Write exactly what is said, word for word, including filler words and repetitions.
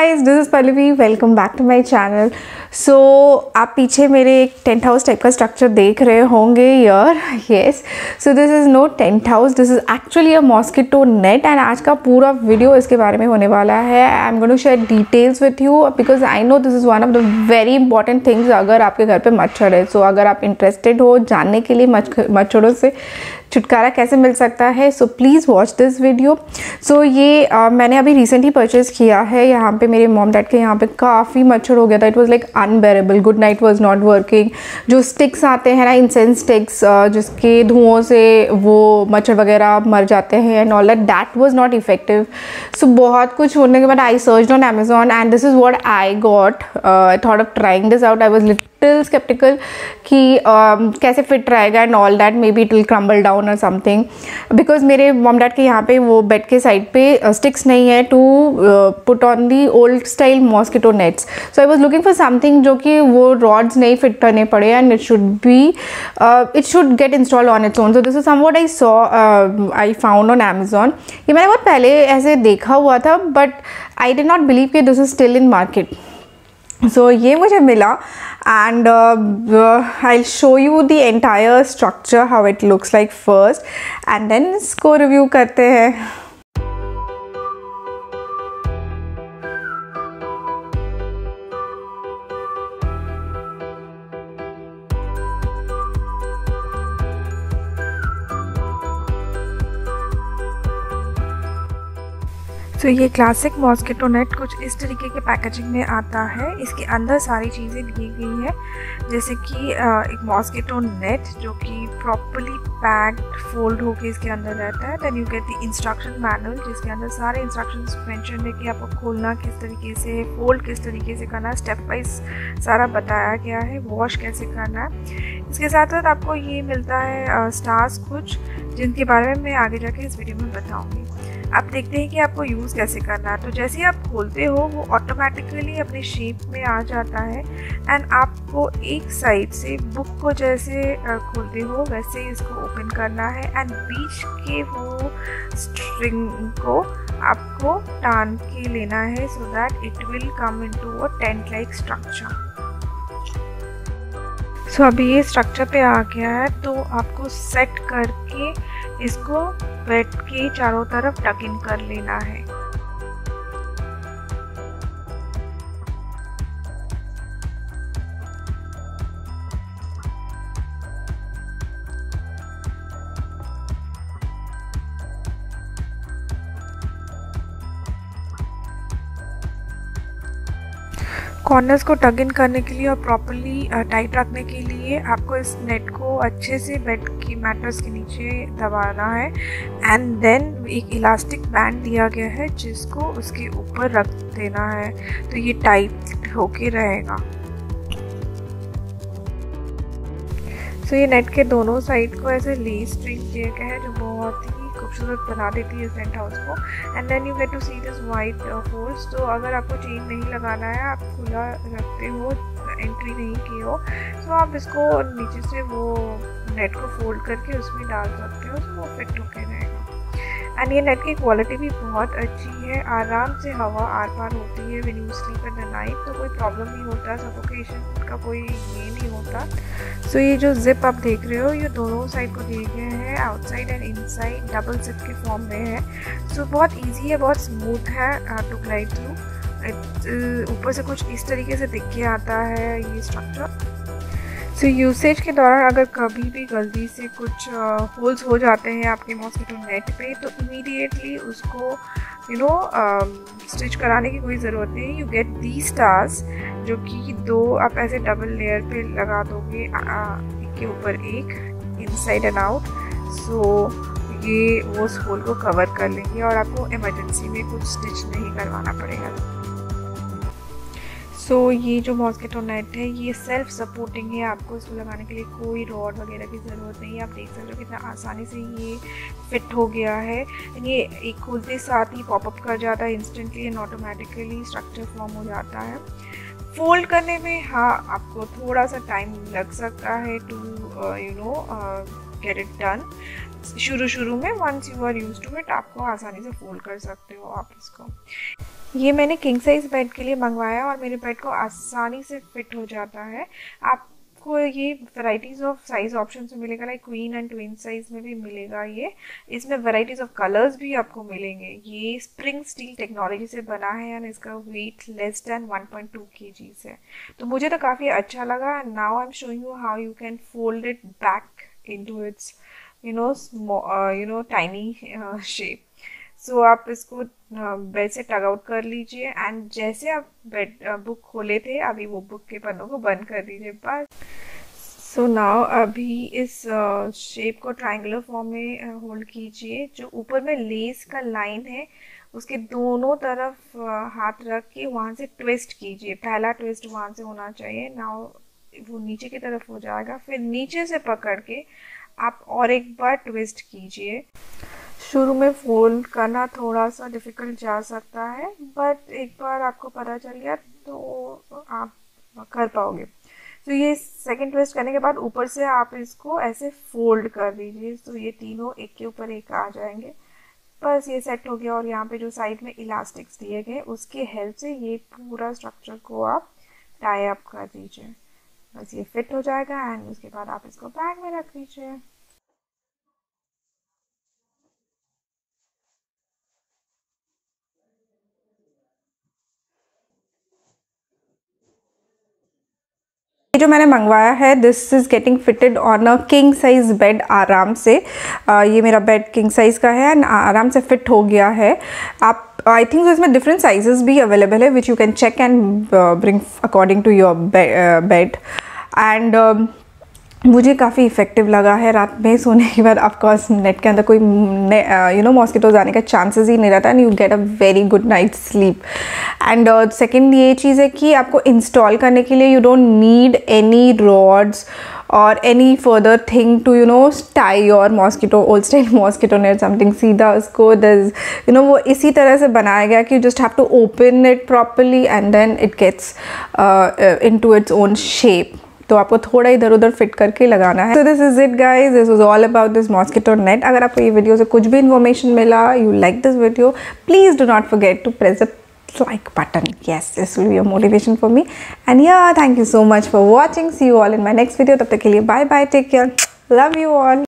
Guys, this is Pallavi. Welcome back to my channel. So आप पीछे मेरे एक टेंट हाउस टाइप का स्ट्रक्चर देख रहे होंगे यार। Yes, so this is no tent house, this is actually a mosquito net. And आज का पूरा वीडियो इसके बारे में होने वाला है। I am going to share details with you because I know this is one of the very important things अगर आपके घर पे मच्छर है। सो so, अगर आप इंटरेस्टेड हो जानने के लिए मच्छरों से छुटकारा कैसे मिल सकता है, so please watch this video. So ये uh, मैंने अभी रिसेंटली परचेज़ किया है। यहाँ पे मेरे मॉम डैड के यहाँ पे काफ़ी मच्छर हो गया था। It was like unbearable. Good Knight was not working. जो स्टिक्स आते हैं ना, इंसेंस स्टिक्स, uh, जिसके धुओं से वो मच्छर वगैरह मर जाते हैं and all that, that was not effective. So बहुत कुछ होने के बाद I searched on Amazon and this is what I got. I thought of trying this out. I was little sceptical कि uh, कैसे फिट रहेगा and all that, maybe it will crumble down और something, because मेरे mom dad के यहाँ पे वो bed के साइड पे स्टिक्स नहीं है to put on the old style mosquito nets. So I was looking for something जो कि वो रॉड्स नहीं फिट करने पड़े and it should be it should get install on its own. So this is some what I saw I found on Amazon. ये मैंने बहुत पहले ऐसे देखा हुआ था but I did not believe कि this is still in market. So so, ये मुझे मिला and I show you the entire structure how it looks like first and then इसको रिव्यू करते हैं। तो ये क्लासिक मॉस्किटो नेट कुछ इस तरीके के पैकेजिंग में आता है। इसके अंदर सारी चीज़ें दी गई है, जैसे कि एक मॉस्किटो नेट जो कि प्रॉपर्ली पैक्ड फोल्ड होके इसके अंदर रहता है। Then you get the instruction manual जिसके अंदर सारे इंस्ट्रक्शंस मेंशन है कि आपको खोलना किस तरीके से, फोल्ड किस तरीके से करना है, स्टेप वाइज सारा बताया गया है, वॉश कैसे करना है। इसके साथ साथ आपको ये मिलता है स्टार्स कुछ, जिनके बारे में मैं आगे जाके इस वीडियो में बताऊँगी। आप देखते हैं कि आपको यूज़ कैसे करना है। तो जैसे ही आप खोलते हो वो ऑटोमेटिकली अपने शेप में आ जाता है एंड आपको एक साइड से बुक को जैसे खोलते हो वैसे ही इसको ओपन करना है एंड बीच के वो स्ट्रिंग को आपको टान के लेना है so that it will come into a tent like structure. So so, अभी ये स्ट्रक्चर पे आ गया है तो आपको सेट करके इसको बेड के चारों तरफ टक इन कर लेना है। कॉर्नर्स को टग इन करने के लिए और प्रॉपर्ली टाइट रखने के लिए आपको इस नेट को अच्छे से बेड की मैट्रेस के नीचे दबाना है एंड देन एक इलास्टिक बैंड दिया गया है जिसको उसके ऊपर रख देना है तो ये टाइट होके रहेगा। सो so, ये नेट के दोनों साइड को ऐसे लेस स्ट्रिंग दिया गया है जो बहुत ही खूबसूरत बना देती है इस टेंट हाउस को। And then you get to see this white holes. तो अगर आपको चेन नहीं लगाना है, आप खुला रखते हो, एंट्री नहीं की हो, तो आप इसको नीचे से वो नेट को फोल्ड करके उसमें डाल सकते हो तो वो फिट होके रहेगा। एंड ये नेट की क्वालिटी भी बहुत अच्छी है, आराम से हवा आर पार होती है when you sleep in the night, तो कोई प्रॉब्लम नहीं होता, सफोकेशन का कोई ये नहीं होता। सो so, ये जो जिप आप देख रहे हो ये दोनों साइड को दिए गए हैं, outside and inside double zip के फॉर्म में है। सो so, बहुत इजी है, बहुत स्मूथ है टू ग्लाइड थ्रू। ऊपर से कुछ इस तरीके से दिख के आता है ये स्ट्रक्चर। सो so, यूसेज के दौरान अगर कभी भी गलती से कुछ होल्स uh, हो जाते हैं आपके मॉस्किटो नेट पे तो इमीडिएटली उसको यू नो स्टिच कराने की कोई ज़रूरत नहीं। यू गेट दी स्टार्स जो कि दो आप ऐसे डबल लेयर पे लगा दोगे, एक के ऊपर एक, इनसाइड एंड आउट। सो ये वो होल को कवर कर लेंगे और आपको इमरजेंसी में कुछ स्टिच नहीं करवाना पड़ेगा। सो so, ये जो मॉस्किटो नेट है ये सेल्फ सपोर्टिंग है, आपको इसको लगाने के लिए कोई रॉड वगैरह की ज़रूरत नहीं है। आप देख सकते हो कितना आसानी से ये फिट हो गया है। ये एक खोलते साथ ही पॉपअप कर जाता है instantly and automatically structure form हो जाता है। फोल्ड करने में हाँ आपको थोड़ा सा टाइम लग सकता है to you know get it done. शुरू शुरू में once you are used to it आपको आसानी से फोल्ड कर सकते हो आप इसको। ये मैंने किंग साइज़ बेड के लिए मंगवाया और मेरे बेड को आसानी से फिट हो जाता है। आपको ये वैराइटीज़ ऑफ साइज़ ऑप्शन में मिलेगा, like queen and twin size में भी मिलेगा ये। इसमें वैराइटीज़ ऑफ कलर्स भी आपको मिलेंगे। ये स्प्रिंग स्टील टेक्नोलॉजी से बना है एंड इसका weight less than one point two kgs है, तो मुझे तो काफ़ी अच्छा लगा। Now I am showing you how you can fold it back into its you know you know tiny shape. So आप इसको बेड से टग आउट कर लीजिए एंड जैसे आप बेड बुक खोले थे अभी वो बुक के पन्नों को बंद कर दीजिए बस। सो नाउ अभी इस शेप को ट्रायंगुलर फॉर्म में होल्ड कीजिए। जो ऊपर में लेस का लाइन है उसके दोनों तरफ हाथ रख के वहाँ से ट्विस्ट कीजिए। पहला ट्विस्ट वहाँ से होना चाहिए। नाउ वो नीचे की तरफ हो जाएगा, फिर नीचे से पकड़ के आप और एक बार ट्विस्ट कीजिए। शुरू में फोल्ड करना थोड़ा सा डिफ़िकल्ट जा सकता है, बट एक बार आपको पता चल गया तो आप कर पाओगे। तो ये सेकंड ट्विस्ट करने के बाद ऊपर से आप इसको ऐसे फोल्ड कर दीजिए, तो ये तीनों एक के ऊपर एक आ जाएंगे। बस ये सेट हो गया। और यहाँ पे जो साइड में इलास्टिक्स दिए गए उसके हेल्प से ये पूरा स्ट्रक्चर को आप टाई अप कर दीजिए। बस ये फिट हो जाएगा एंड उसके बाद आप इसको बैग में रख दीजिए। ये जो मैंने मंगवाया है this is getting fitted on a king size bed आराम से। uh, ये मेरा बेड किंग साइज़ का है एंड आराम से फिट हो गया है। आप आई थिंक इसमें डिफरेंट साइजेस भी अवेलेबल है which you can check and bring according to your bed. And मुझे काफ़ी इफ़ेक्टिव लगा है। रात में सोने के बाद ऑफकोर्स नेट के अंदर कोई यू नो मॉस्किटोज आने का चांसेस ही नहीं रहता and you get a very good night sleep. And second ये चीज़ है कि आपको इंस्टॉल करने के लिए you don't need any rods और any further thing to you know tie और mosquito old style mosquito net something. सीधा उसको दस यू नो वो इसी तरह से बनाया गया कि you just have to open it properly and then it gets into its own shape. तो आपको थोड़ा इधर उधर फिट करके लगाना है। So this is it guys, this was all about this mosquito net. अगर आपको ये वीडियो से कुछ भी इन्फॉर्मेशन मिला, you like this video, please do not forget to press the like button. Yes, this will be a motivation for me. And yeah, thank you so much for watching. See you all in my next video. तब तक के लिए bye bye, take care, love you all.